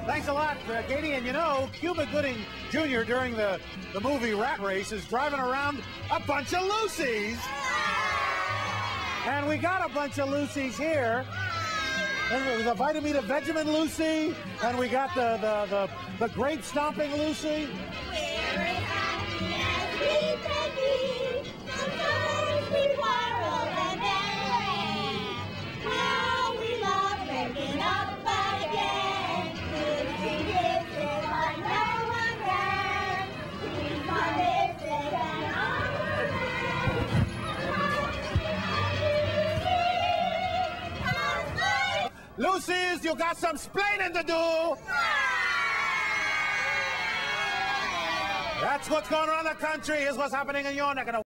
Thanks a lot, Katie. And you know, Cuba Gooding Jr. during the movie Rat Race is driving around a bunch of Lucy's. And we got a bunch of Lucy's here. And the Vitamita Vegemin Lucy, and we got the grape stomping Lucy. We're as happy as we can be. Sometimes we quarrel and then how we love making up again. Lucy kisses like no one can. She's my lipstick and I'm her man. Lucy's, you got some splaining to do. That's what's going on in the country. Here's what's happening in your neck of the